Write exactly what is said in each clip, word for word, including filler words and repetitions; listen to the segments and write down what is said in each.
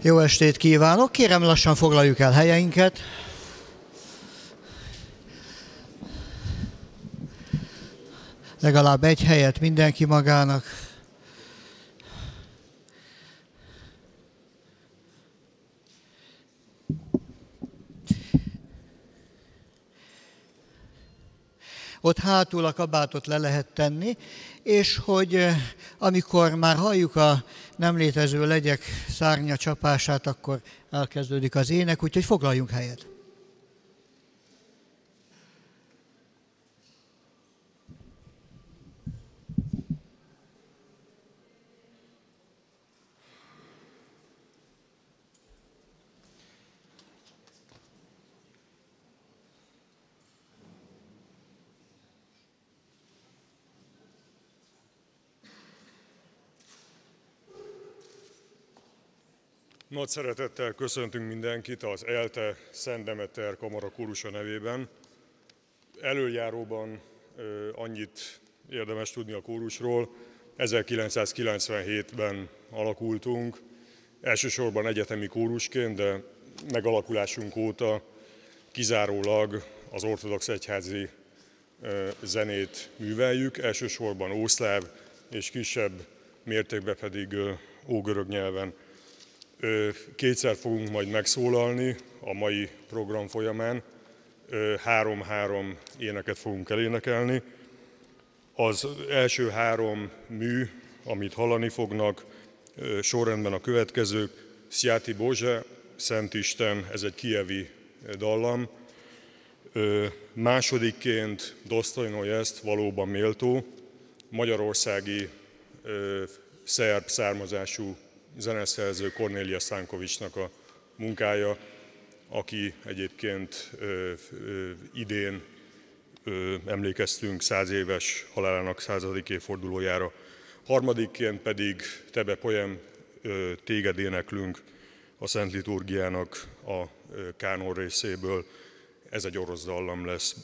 Jó estét kívánok! Kérem, lassan foglaljuk el helyeinket. Legalább egy helyet mindenki magának. Ott hátul a kabátot le lehet tenni, és hogy amikor már halljuk a nem létező legyek szárnya csapását, akkor elkezdődik az ének, úgyhogy foglaljunk helyet. Nagy szeretettel köszöntünk mindenkit az ELTE Szent Demeter Kamara kórusa nevében. Előjáróban ö, annyit érdemes tudni a kórusról. ezerkilencszázkilencvenhétben alakultunk, elsősorban egyetemi kórusként, de megalakulásunk óta kizárólag az ortodox egyházi ö, zenét műveljük, elsősorban ószláv és kisebb mértékben pedig ö, ógörög nyelven. Kétszer fogunk majd megszólalni a mai program folyamán, három-három éneket fogunk elénekelni. Az első három mű, amit hallani fognak, sorrendben a következők: Sziáti Bože, Szent Isten, ez egy kijevi dallam. Másodikként Dostojno jest, valóban méltó, magyarországi szerb származású zeneszerző Kornélia Stankovicsnak a munkája, aki egyébként ö, ö, idén ö, emlékeztünk száz éves halálának századik évfordulójára. Harmadikként pedig Tebe poem, ö, téged éneklünk a Szent Liturgiának a ö, kánon részéből. Ez egy orosz dallam lesz.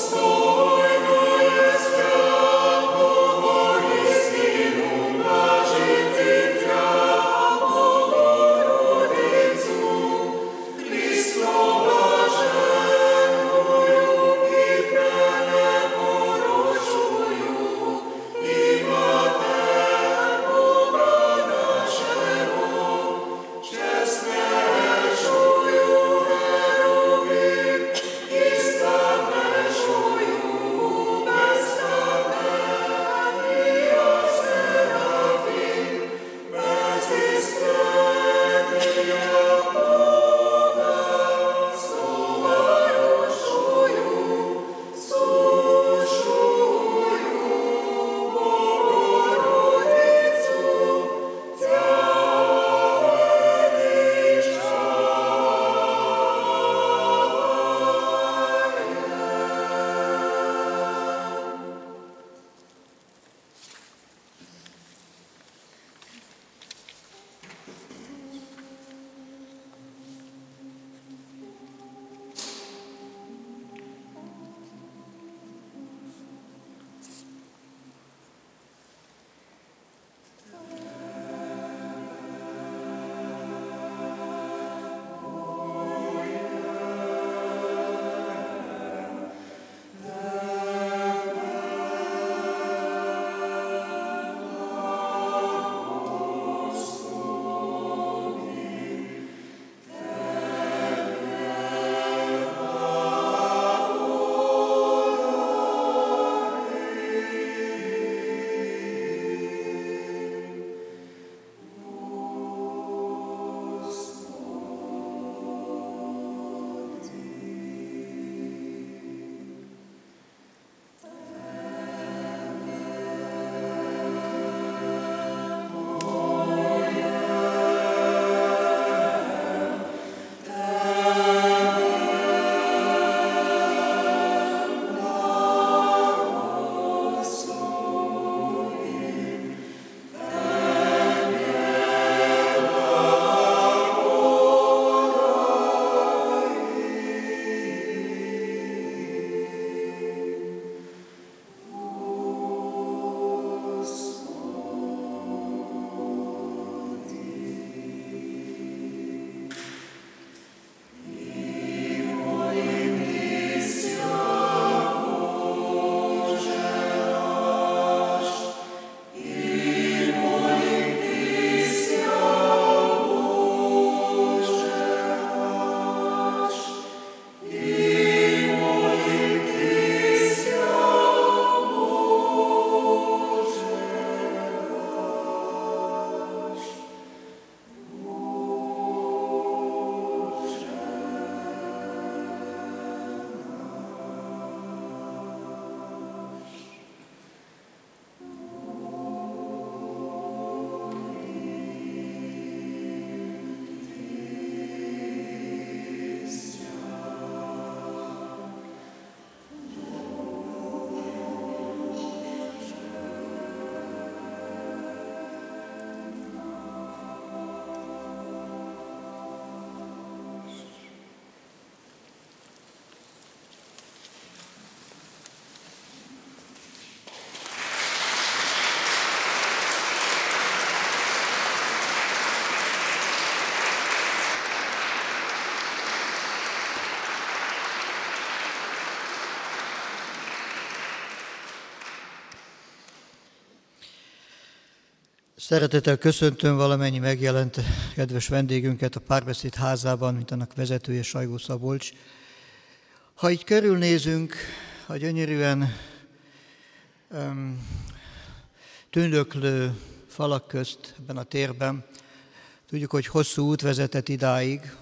Szeretettel köszöntöm valamennyi megjelent kedves vendégünket a Párbeszéd házában, mint annak vezetője Sajgó Szabolcs. Ha így körülnézünk a gyönyörűen um, tündöklő falak közt ebben a térben, tudjuk, hogy hosszú út vezetett idáig.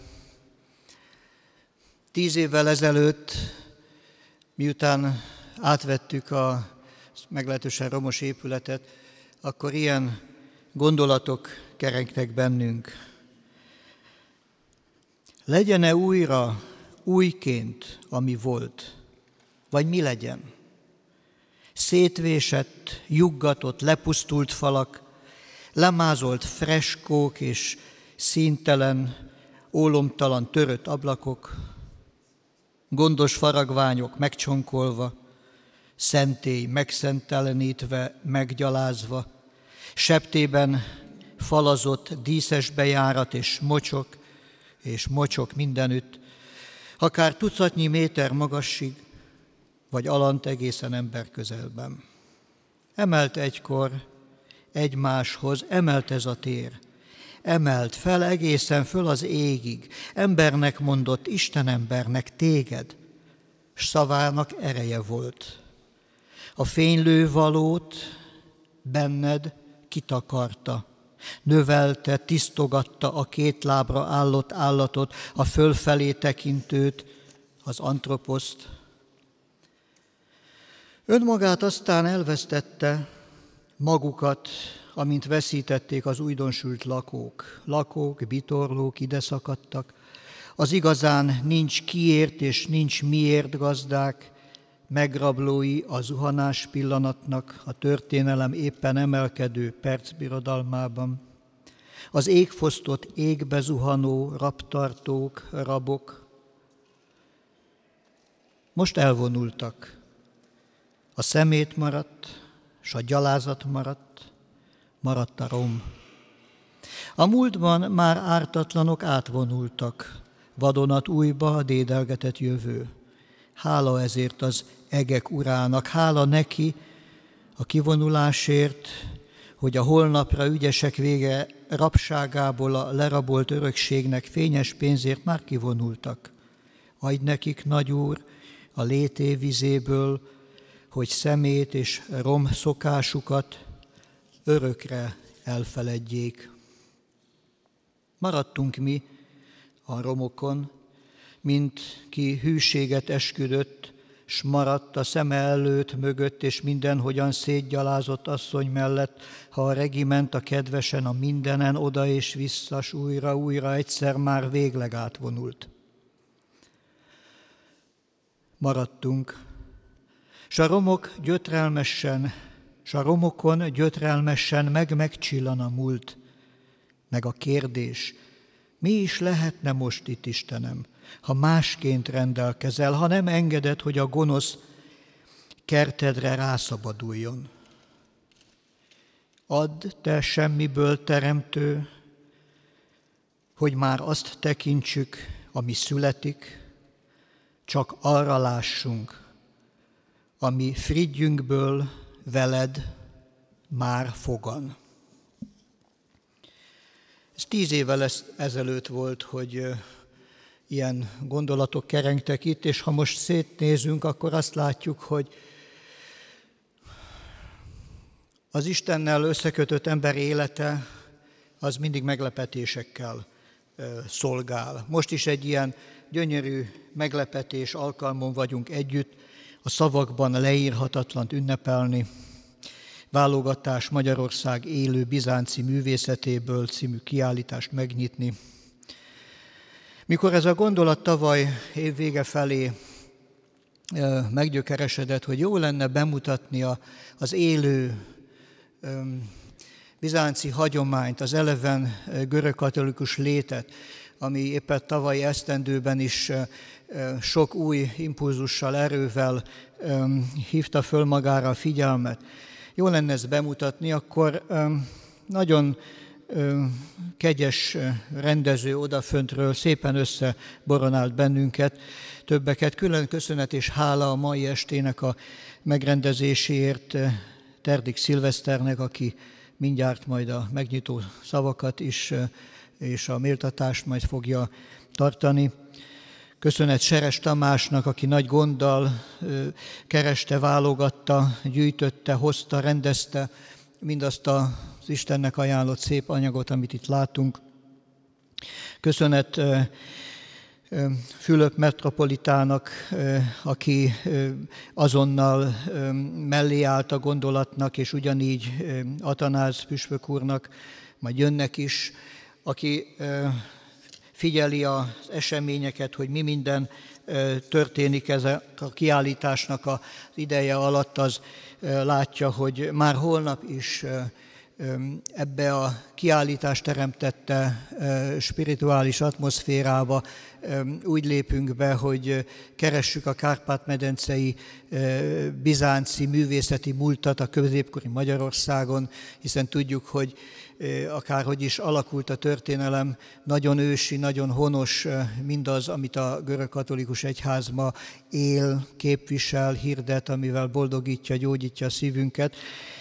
Tíz évvel ezelőtt, miután átvettük a meglehetősen romos épületet, akkor ilyen gondolatok kerengtek bennünk. Legyen-e újra újként, ami volt, vagy mi legyen? Szétvésett, juggatott, lepusztult falak, lemázolt freskók és színtelen, ólomtalan, törött ablakok. gondos faragványok megcsonkolva, szentély megszentelenítve, meggyalázva, septében falazott díszes bejárat és mocsok, és mocsok mindenütt, akár tucatnyi méter magasig, vagy alant egészen ember közelben. Emelt egykor egymáshoz, emelt ez a tér, emelt fel egészen föl az égig, embernek mondott, Istenembernek téged, s szavának ereje volt. A fénylő valót benned kitakarta, növelte, tisztogatta a két lábra állott állatot, a fölfelé tekintőt, az antroposzt. Önmagát aztán elvesztette, magukat, amint veszítették az újdonsült lakók. Lakók, bitorlók ide szakadtak. Az igazán nincs kiért és nincs miért gazdák, megrablói a zuhanás pillanatnak, a történelem éppen emelkedő percbirodalmában. Az égfosztott égbe zuhanó rabtartók, rabok most elvonultak. A szemét maradt, s a gyalázat maradt, maradt a rom. A múltban már ártatlanok átvonultak, vadonat újba a dédelgetett jövő. Hála ezért az egek urának, hála neki a kivonulásért, hogy a holnapra ügyesek vége rabságából a lerabolt örökségnek fényes pénzért már kivonultak. Adj nekik, Nagyúr, a lété vizéből, hogy szemét és rom szokásukat örökre elfeledjék. Maradtunk mi a romokon, mint ki hűséget esküdött, s maradt a szeme előtt, mögött, és mindenhogyan szétgyalázott asszony mellett, ha a regiment a kedvesen a mindenen oda és vissza, s újra, újra egyszer már végleg átvonult. Maradtunk, s a romok gyötrelmesen, s a romokon gyötrelmesen meg-megcsillan a múlt, meg a kérdés, mi is lehetne most itt, Istenem, ha másként rendelkezel, ha nem engeded, hogy a gonosz kertedre rászabaduljon. Add, te semmiből teremtő, hogy már azt tekintsük, ami születik, csak arra lássunk, ami frigyünkből veled már fogan. Ez tíz évvel ezelőtt volt, hogy ilyen gondolatok kerengtek itt, és ha most szétnézünk, akkor azt látjuk, hogy az Istennel összekötött ember élete az mindig meglepetésekkel szolgál. Most is egy ilyen gyönyörű meglepetés alkalmon vagyunk együtt, a szavakban leírhatatlant ünnepelni, Válogatás Magyarország élő bizánci művészetéből című kiállítást megnyitni. Mikor ez a gondolat tavaly évvége felé meggyökeresedett, hogy jó lenne bemutatni az élő bizánci hagyományt, az eleven görögkatolikus létet, ami éppen tavalyi esztendőben is sok új impulzussal, erővel hívta föl magára a figyelmet. Jó lenne ezt bemutatni, akkor nagyon kegyes rendező odaföntről szépen összeboronált bennünket, többeket. Külön köszönet és hála a mai estének a megrendezéséért Terdik Szilveszternek, aki mindjárt majd a megnyitó szavakat is és a méltatást majd fogja tartani. Köszönet Seres Tamásnak, aki nagy gonddal kereste, válogatta, gyűjtötte, hozta, rendezte mindazt az Istennek ajánlott szép anyagot, amit itt látunk. Köszönet Fülöp metropolitának, aki azonnal mellé állt a gondolatnak, és ugyanígy Atanáz püspök úrnak, majd jönnek is, aki figyeli az eseményeket, hogy mi minden történik ez a kiállításnak az ideje alatt, az látja, hogy már holnap is ebbe a kiállítás teremtette spirituális atmoszférába úgy lépünk be, hogy keressük a Kárpát-medencei bizánci művészeti múltat a középkori Magyarországon, hiszen tudjuk, hogy akárhogy is alakult a történelem, nagyon ősi, nagyon honos mindaz, amit a görögkatolikus egyház ma él, képvisel, hirdet, amivel boldogítja, gyógyítja a szívünket.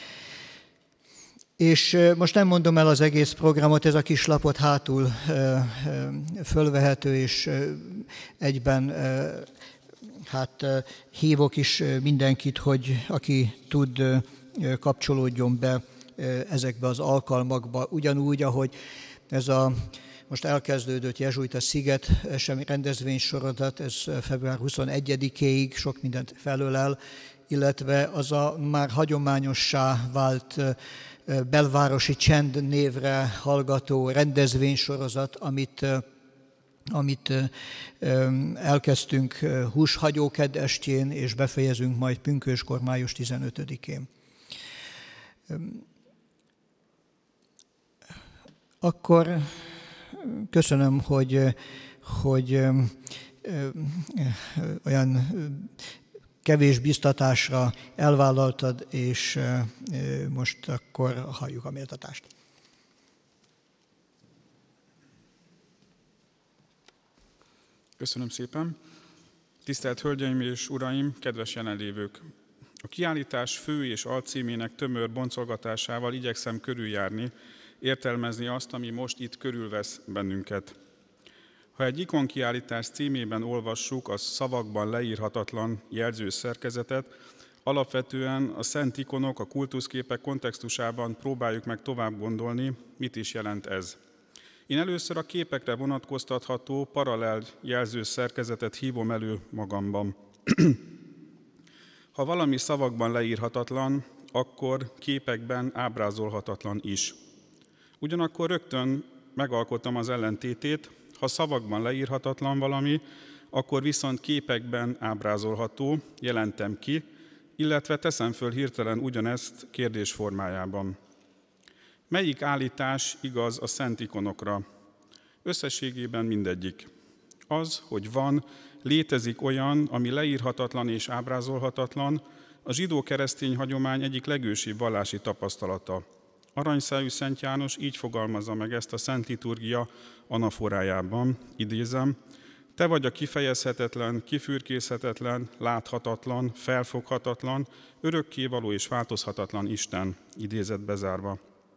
És most nem mondom el az egész programot, ez a kis lapot hátul fölvehető, és egyben hát hívok is mindenkit, hogy aki tud, kapcsolódjon be ezekbe az alkalmakba, ugyanúgy, ahogy ez a most elkezdődött Jezsuita Sziget rendezvénysorozat, ez február huszonegyedikéig sok mindent felölel, illetve az a már hagyományossá vált belvárosi csend névre hallgató rendezvénysorozat, amit, amit elkezdtünk húshagyókedd estjén, és befejezünk majd pünkösdkor május tizenötödikén. Akkor köszönöm, hogy, hogy olyan kevés biztatásra elvállaltad, és most akkor halljuk a méltatást. Köszönöm szépen. Tisztelt Hölgyeim és Uraim, kedves jelenlévők! A kiállítás fő és alcímének tömör boncolgatásával igyekszem körüljárni, értelmezni azt, ami most itt körülvesz bennünket. Ha egy ikonkiállítás címében olvassuk a szavakban leírhatatlan jelzőszerkezetet, alapvetően a szent ikonok, a kultuszképek kontextusában próbáljuk meg tovább gondolni, mit is jelent ez. Én először a képekre vonatkoztatható paralel jelzőszerkezetet hívom elő magamban. Ha valami szavakban leírhatatlan, akkor képekben ábrázolhatatlan is. Ugyanakkor rögtön megalkottam az ellentétét, ha szavakban leírhatatlan valami, akkor viszont képekben ábrázolható, jelentem ki, illetve teszem föl hirtelen ugyanezt kérdés formájában. Melyik állítás igaz a szent ikonokra? Összességében mindegyik. Az, hogy van, létezik olyan, ami leírhatatlan és ábrázolhatatlan, a zsidó-keresztény hagyomány egyik legősibb vallási tapasztalata. Aranyszájú Szent János így fogalmazza meg ezt a Szent Liturgia anaforájában, idézem: te vagy a kifejezhetetlen, kifürkészhetetlen, láthatatlan, felfoghatatlan, örökkévaló és változhatatlan Isten, idézet bezárva.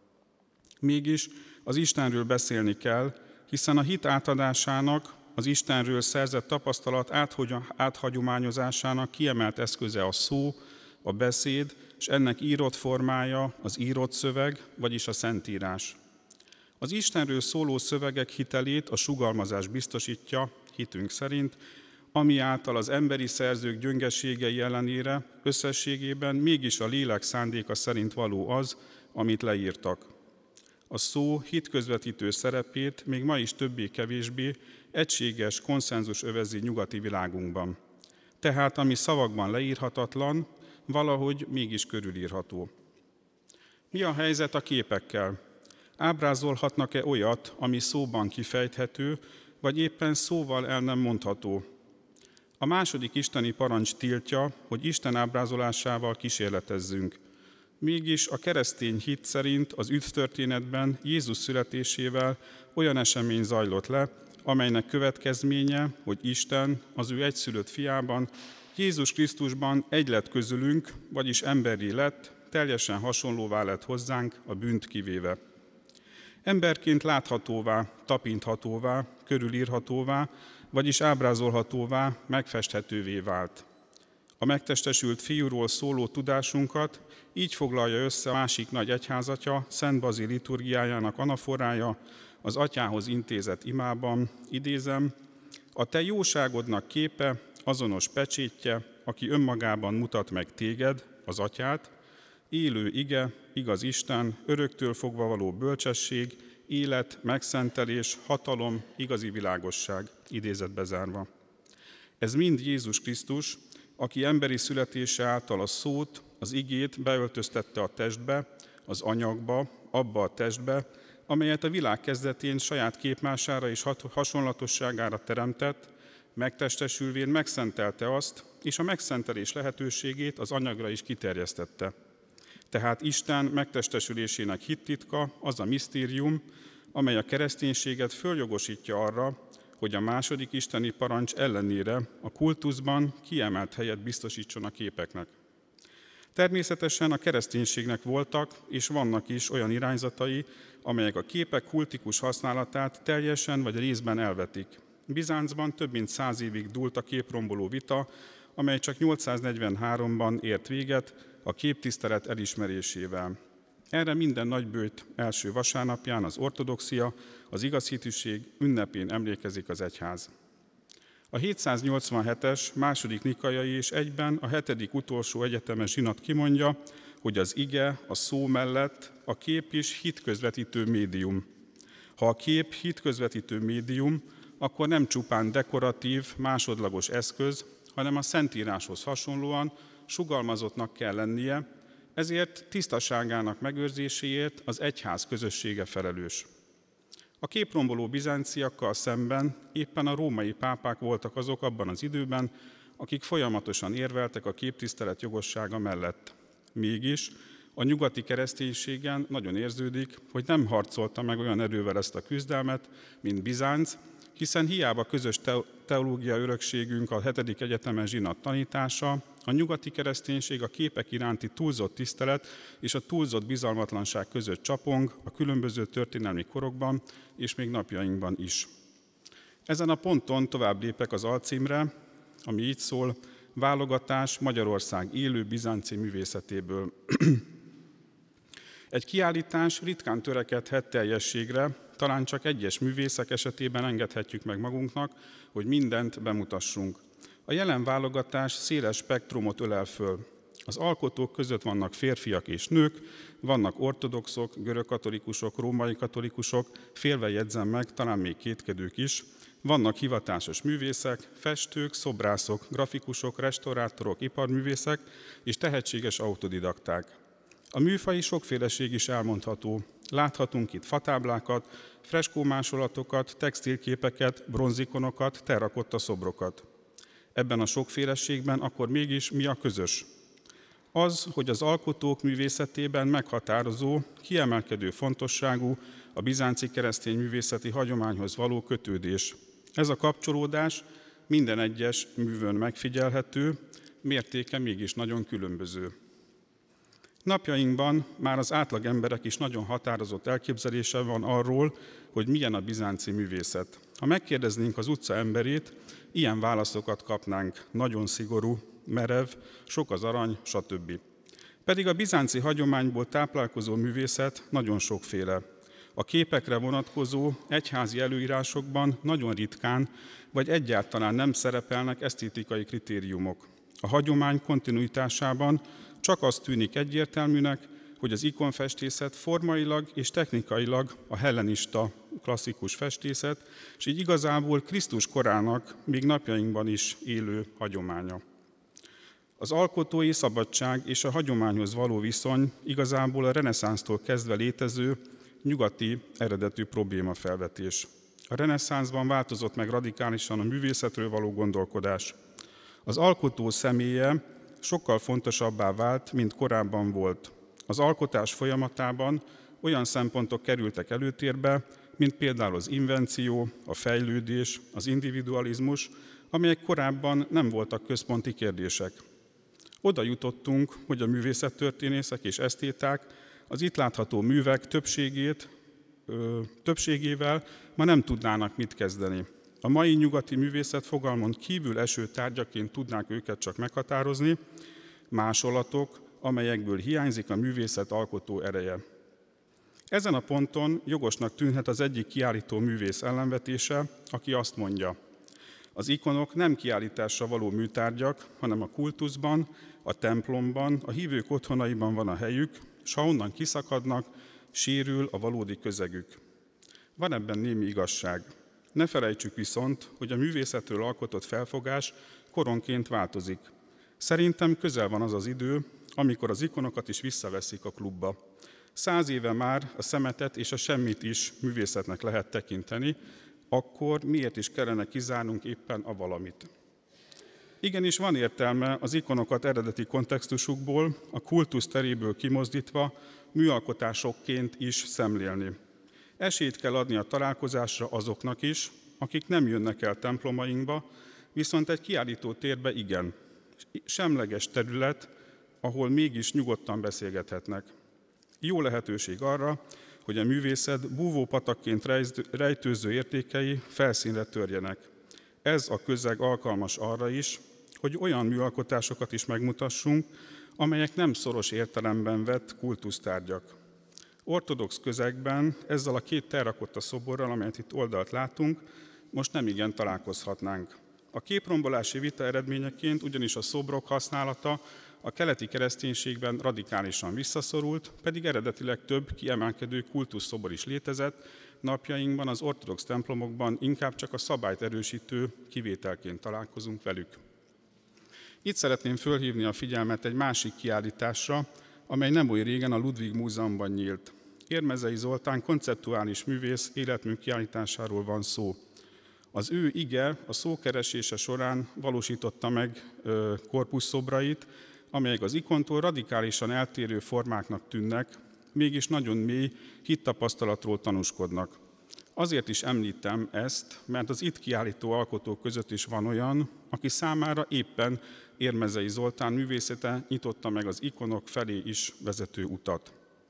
Mégis az Istenről beszélni kell, hiszen a hit átadásának, az Istenről szerzett tapasztalat áthagyományozásának kiemelt eszköze a szó, a beszéd, és ennek írott formája az írott szöveg, vagyis a Szentírás. Az Istenről szóló szövegek hitelét a sugalmazás biztosítja, hitünk szerint, ami által az emberi szerzők gyöngeségei ellenére összességében mégis a lélek szándéka szerint való az, amit leírtak. A szó hitközvetítő szerepét még ma is többé-kevésbé egységes konszenzus övezi nyugati világunkban. Tehát ami szavakban leírhatatlan, valahogy mégis körülírható. Mi a helyzet a képekkel? Ábrázolhatnak-e olyat, ami szóban kifejthető, vagy éppen szóval el nem mondható? A második isteni parancs tiltja, hogy Isten ábrázolásával kísérletezzünk. Mégis a keresztény hit szerint az üdvtörténetben Jézus születésével olyan esemény zajlott le, amelynek következménye, hogy Isten az ő egyszülött fiában, Jézus Krisztusban egy lett közülünk, vagyis emberré lett, teljesen hasonlóvá lett hozzánk, a bűnt kivéve. Emberként láthatóvá, tapinthatóvá, körülírhatóvá, vagyis ábrázolhatóvá, megfesthetővé vált. A megtestesült fiúról szóló tudásunkat így foglalja össze a másik nagy egyházatja, Szent Bazil liturgiájának anaforája, az atyához intézett imában, idézem: a te jóságodnak képe, azonos pecsétje, aki önmagában mutat meg téged, az atyát, élő ige, igaz Isten, öröktől fogva való bölcsesség, élet, megszentelés, hatalom, igazi világosság, idézet bezárva. Ez mind Jézus Krisztus, aki emberi születése által a szót, az igét beöltöztette a testbe, az anyagba, abba a testbe, amelyet a világ kezdetén saját képmására és hasonlatosságára teremtett, megtestesülvén megszentelte azt, és a megszentelés lehetőségét az anyagra is kiterjesztette. Tehát Isten megtestesülésének hittitka az a misztérium, amely a kereszténységet följogosítja arra, hogy a második isteni parancs ellenére a kultuszban kiemelt helyet biztosítson a képeknek. Természetesen a kereszténységnek voltak és vannak is olyan irányzatai, amelyek a képek kultikus használatát teljesen vagy részben elvetik. Bizáncban több mint száz évig dúlt a képromboló vita, amely csak nyolcszáznegyvenháromban ért véget a képtisztelet elismerésével. Erre minden nagybőjt első vasárnapján az ortodoxia, az igazhitűség ünnepén emlékezik az egyház. A hétszáznyolcvanhetes második nikaiai és egyben a hetedik utolsó egyetemes zsinat kimondja, hogy az ige, a szó mellett a kép is hitközvetítő médium. Ha a kép hitközvetítő médium, akkor nem csupán dekoratív, másodlagos eszköz, hanem a Szentíráshoz hasonlóan sugalmazottnak kell lennie, ezért tisztaságának megőrzéséért az egyház közössége felelős. A képromboló bizánciakkal szemben éppen a római pápák voltak azok abban az időben, akik folyamatosan érveltek a képtisztelet jogossága mellett. Mégis a nyugati kereszténységen nagyon érződik, hogy nem harcolta meg olyan erővel ezt a küzdelmet, mint Bizánc, hiszen hiába közös teológia örökségünk a hetedik egyetemes zsinat tanítása, a nyugati kereszténység a képek iránti túlzott tisztelet és a túlzott bizalmatlanság között csapong a különböző történelmi korokban és még napjainkban is. Ezen a ponton tovább lépek az alcímre, ami így szól: Válogatás Magyarország élő bizánci művészetéből. Egy kiállítás ritkán törekedhet teljességre, talán csak egyes művészek esetében engedhetjük meg magunknak, hogy mindent bemutassunk. A jelen válogatás széles spektrumot ölel föl. Az alkotók között vannak férfiak és nők, vannak ortodoxok, görögkatolikusok, római katolikusok, félve jegyzem meg, talán még kétkedők is, vannak hivatásos művészek, festők, szobrászok, grafikusok, restaurátorok, iparművészek és tehetséges autodidakták. A műfaji sokféleség is elmondható. Láthatunk itt fatáblákat, freskómásolatokat, textilképeket, bronzikonokat, terrakotta szobrokat. Ebben a sokféleségben akkor mégis mi a közös? Az, hogy az alkotók művészetében meghatározó, kiemelkedő fontosságú a bizánci keresztény művészeti hagyományhoz való kötődés. Ez a kapcsolódás minden egyes művön megfigyelhető, mértéke mégis nagyon különböző. Napjainkban már az átlag emberek is nagyon határozott elképzelése van arról, hogy milyen a bizánci művészet. Ha megkérdeznénk az utca emberét, ilyen válaszokat kapnánk: nagyon szigorú, merev, sok az arany, stb. Pedig a bizánci hagyományból táplálkozó művészet nagyon sokféle. A képekre vonatkozó egyházi előírásokban nagyon ritkán, vagy egyáltalán nem szerepelnek esztétikai kritériumok. A hagyomány kontinuitásában csak az tűnik egyértelműnek, hogy az ikonfestészet formailag és technikailag a hellenista klasszikus festészet, és így igazából Krisztus korának még napjainkban is élő hagyománya. Az alkotói szabadság és a hagyományhoz való viszony igazából a reneszánsztól kezdve létező nyugati eredetű problémafelvetés. A reneszánszban változott meg radikálisan a művészetről való gondolkodás. Az alkotó személye sokkal fontosabbá vált, mint korábban volt. Az alkotás folyamatában olyan szempontok kerültek előtérbe, mint például az invenció, a fejlődés, az individualizmus, amelyek korábban nem voltak központi kérdések. Oda jutottunk, hogy a művészettörténészek és esztéták az itt látható művek többségét, ö, többségével ma nem tudnának mit kezdeni. A mai nyugati művészet fogalmon kívül eső tárgyaként tudnák őket csak meghatározni, másolatok, amelyekből hiányzik a művészet alkotó ereje. Ezen a ponton jogosnak tűnhet az egyik kiállító művész ellenvetése, aki azt mondja: az ikonok nem kiállításra való műtárgyak, hanem a kultuszban, a templomban, a hívők otthonaiban van a helyük, s ha onnan kiszakadnak, sérül a valódi közegük. Van ebben némi igazság. Ne felejtsük viszont, hogy a művészetről alkotott felfogás koronként változik. Szerintem közel van az az idő, amikor az ikonokat is visszaveszik a klubba. Száz éve már a szemetet és a semmit is művészetnek lehet tekinteni, akkor miért is kellene kizárnunk éppen a valamit? Igenis van értelme az ikonokat eredeti kontextusukból, a kultusz teréből kimozdítva, műalkotásokként is szemlélni. Esélyt kell adni a találkozásra azoknak is, akik nem jönnek el templomainkba, viszont egy kiállító térbe igen. Semleges terület, ahol mégis nyugodtan beszélgethetnek. Jó lehetőség arra, hogy a művészet búvópatakként rejtőző értékei felszínre törjenek. Ez a közeg alkalmas arra is, hogy olyan műalkotásokat is megmutassunk, amelyek nem szoros értelemben vett kultusztárgyak. Ortodox közegben ezzel a két terrakotta szoborral, amelyet itt oldalt látunk, most nem igen találkozhatnánk. A képrombolási vita eredményeként ugyanis a szobrok használata a keleti kereszténységben radikálisan visszaszorult, pedig eredetileg több kiemelkedő kultuszszobor is létezett, napjainkban az ortodox templomokban inkább csak a szabályt erősítő kivételként találkozunk velük. Itt szeretném fölhívni a figyelmet egy másik kiállításra, amely nem oly régen a Ludwig Múzeumban nyílt. Érmezei Zoltán konceptuális művész életmű kiállításáról van szó. Az ő ige a szókeresése során valósította meg korpuszszobrait, amelyek az ikontól radikálisan eltérő formáknak tűnnek, mégis nagyon mély hittapasztalatról tanúskodnak. Azért is említem ezt, mert az itt kiállító alkotók között is van olyan, aki számára éppen Érmezei Zoltán művészete nyitotta meg az ikonok felé is vezető utat.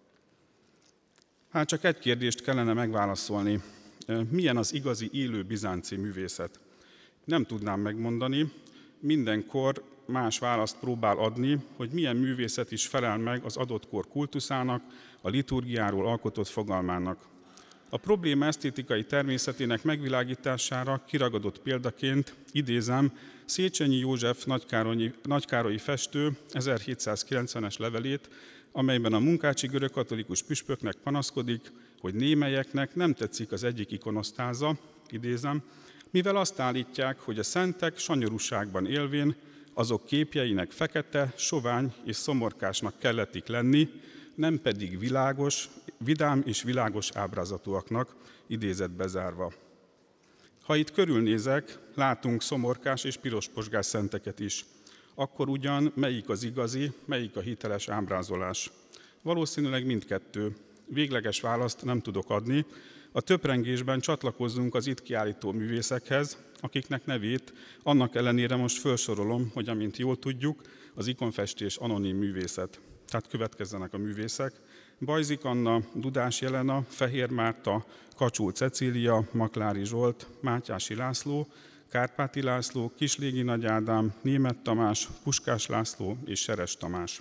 Hát csak egy kérdést kellene megválaszolni. Milyen az igazi élő bizánci művészet? Nem tudnám megmondani, mindenkor más választ próbál adni, hogy milyen művészet is felel meg az adott kor kultuszának, a liturgiáról alkotott fogalmának. A probléma esztétikai természetének megvilágítására kiragadott példaként idézem Széchenyi József nagykárolyi, nagykárolyi festő ezerhétszázkilencvenes levelét, amelyben a munkácsi görögkatolikus püspöknek panaszkodik, hogy némelyeknek nem tetszik az egyik ikonosztáza, idézem, mivel azt állítják, hogy a szentek sanyarúságban élvén azok képjeinek fekete, sovány és szomorkásnak kellettik lenni, nem pedig világos, vidám és világos ábrázatúaknak, idézet bezárva. Ha itt körülnézek, látunk szomorkás és pirosposgás szenteket is. Akkor ugyan melyik az igazi, melyik a hiteles ábrázolás? Valószínűleg mindkettő. Végleges választ nem tudok adni. A töprengésben csatlakozzunk az itt kiállító művészekhez, akiknek nevét annak ellenére most felsorolom, hogy amint jól tudjuk, az ikonfestés anonim művészet. Tehát következzenek a művészek. Bajzik Anna, Dudás Jelena, Fehér Márta, Kacsó Cecília, Maklári Zsolt, Mátyási László, Kárpáti László, Kislégi Nagy Ádám, Németh Tamás, Puskás László és Seres Tamás.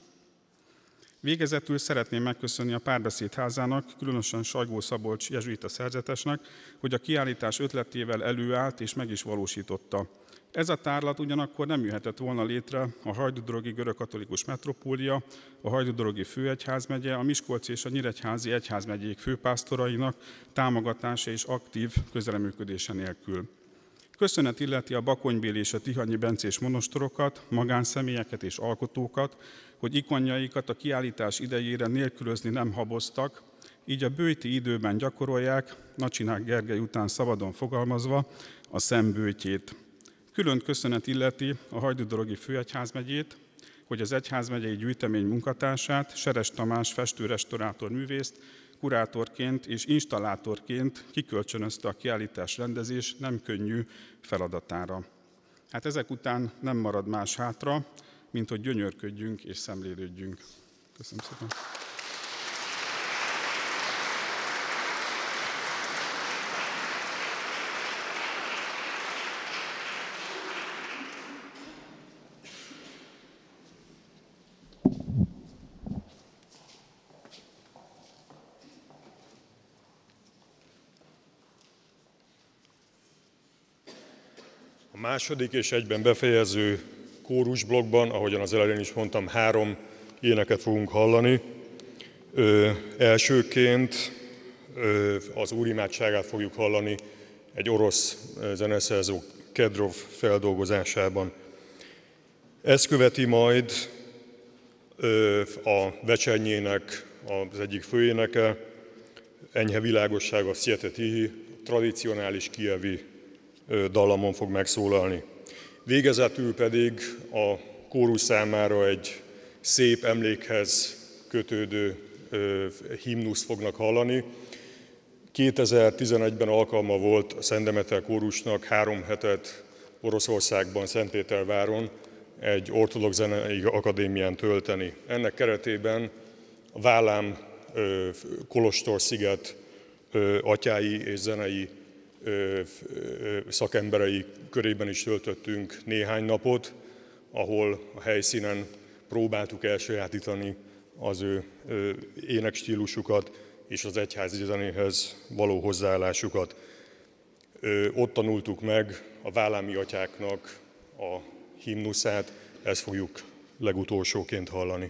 Végezetül szeretném megköszönni a Párbeszéd Házának, különösen Sajgó Szabolcs jezsuita szerzetesnek, hogy a kiállítás ötletével előállt és meg is valósította. Ez a tárlat ugyanakkor nem jöhetett volna létre a hajdúdorogi görögkatolikus metropólia, a hajdúdorogi főegyházmegye, a Miskolci és a Nyíregyházi egyházmegyék főpásztorainak támogatása és aktív közreműködése nélkül. Köszönet illeti a bakonybéli és a tihanyi bencés monostorokat, magánszemélyeket és alkotókat, hogy ikonjaikat a kiállítás idejére nélkülözni nem haboztak, így a bőjti időben gyakorolják, Nacsinák Gergely után szabadon fogalmazva, a szembőjtjét. Külön köszönet illeti a hajdúdorogi főegyházmegyét, hogy az egyházmegyei gyűjtemény munkatársát, Seres Tamás festő-restaurátor művészt, kurátorként és installátorként kikölcsönözte a kiállítás rendezés nem könnyű feladatára. Hát ezek után nem marad más hátra, mint hogy gyönyörködjünk és szemlélődjünk. Köszönöm szépen! A második és egyben befejező kórusblokkban, ahogyan az elején is mondtam, három éneket fogunk hallani. Ö, elsőként ö, az Úrimádságát fogjuk hallani egy orosz zeneszerző Kedrov feldolgozásában. Ezt követi majd ö, a Vecsenyének az egyik főéneke, Enyhe világosság, a Siete Tihi, tradicionális kijevi dallamon fog megszólalni. Végezetül pedig a kórus számára egy szép emlékhez kötődő himnusz fognak hallani. kétezer-tizenegyben alkalma volt a Szent Demeter kórusnak három hetet Oroszországban, Szentpéterváron egy ortodox zenei akadémián tölteni. Ennek keretében a Válám Kolostor-sziget atyái és zenei szakemberei körében is töltöttünk néhány napot, ahol a helyszínen próbáltuk elsajátítani az ő énekstílusukat és az egyházi zenéhez való hozzáállásukat. Ott tanultuk meg a válámi atyáknak a himnuszát, ezt fogjuk legutolsóként hallani.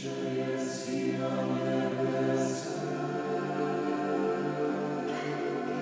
Thank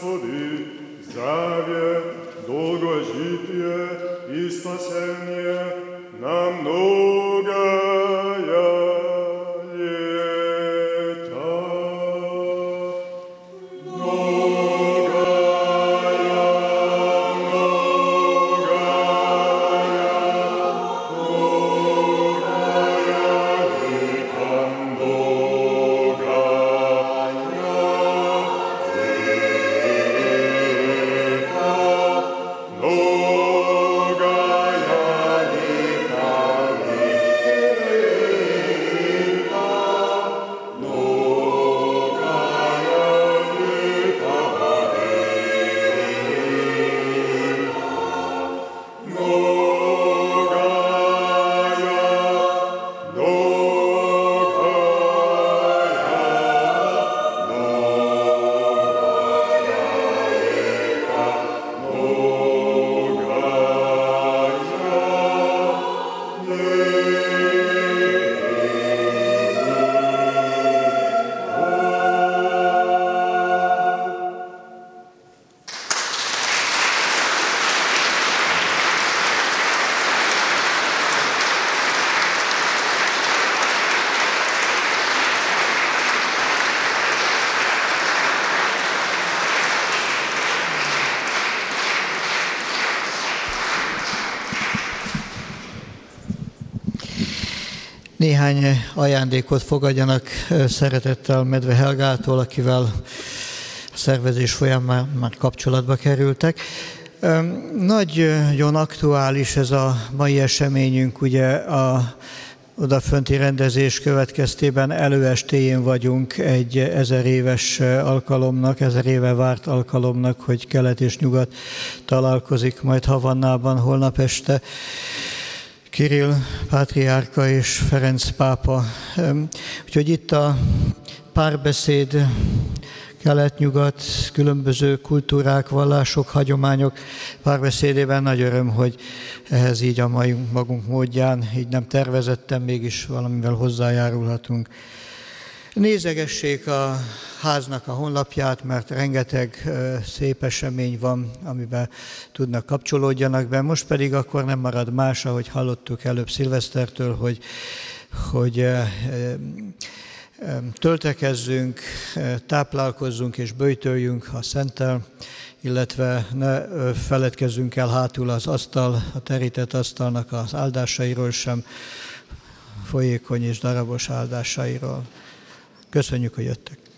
Господи, здравие, долгожитие и спасение на многое лето. Néhány ajándékot fogadjanak szeretettel Medve Helgától, akivel a szervezés folyamán már kapcsolatba kerültek. Nagyon aktuális ez a mai eseményünk, ugye a odafönti rendezés következtében előestéjén vagyunk egy ezer éves alkalomnak, ezer éve várt alkalomnak, hogy kelet és nyugat találkozik majd Havannában holnap este. Kirill pátriárka és Ferenc pápa. Úgyhogy itt a párbeszéd, kelet-nyugat, különböző kultúrák, vallások, hagyományok párbeszédében nagy öröm, hogy ehhez így a mai magunk módján, így nem tervezettem, mégis valamivel hozzájárulhatunk. Nézegessék a háznak a honlapját, mert rengeteg szép esemény van, amiben tudnak kapcsolódjanak be. Most pedig akkor nem marad más, ahogy hallottuk előbb Szilvesztertől, hogy, hogy töltekezzünk, táplálkozzunk és böjtöljünk a szenttel, illetve ne feledkezzünk el hátul az asztal, a terített asztalnak az áldásairól sem, folyékony és darabos áldásairól. Köszönjük, hogy jöttek!